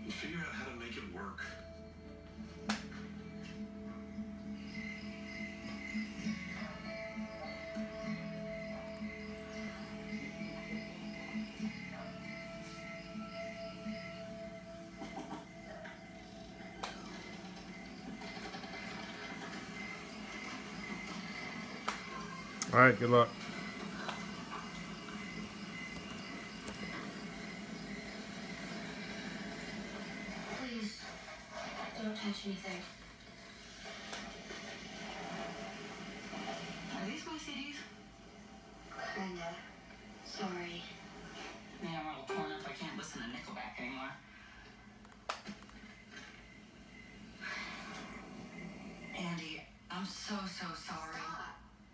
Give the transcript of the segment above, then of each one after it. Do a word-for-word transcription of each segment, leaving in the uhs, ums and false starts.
We'll figure out how to make it work. All right, good luck. Please, don't touch anything. Are these my C Ds? Kinda. Sorry. Man, I'm a little torn up. I can't listen to Nickelback anymore. Andy, I'm so, so sorry. Stop.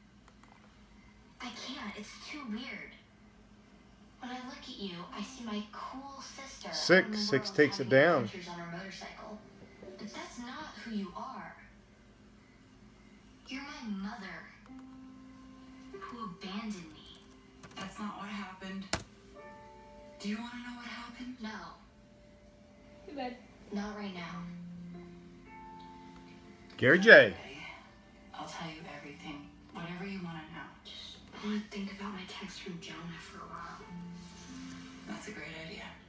I can't. It's too weird. When I look at you, I see my cool sister. Six. in the Six world takes it having down. adventures on her motorcycle. But that's not who you are. You're my mother, who abandoned me. That's not what happened. Do you want to know what happened? No. Too bad. Not right now. Gary J. Ready? I'll tell you everything. Whatever you want to know. Just I want to think about my text from Jonah for a while. That's a great idea.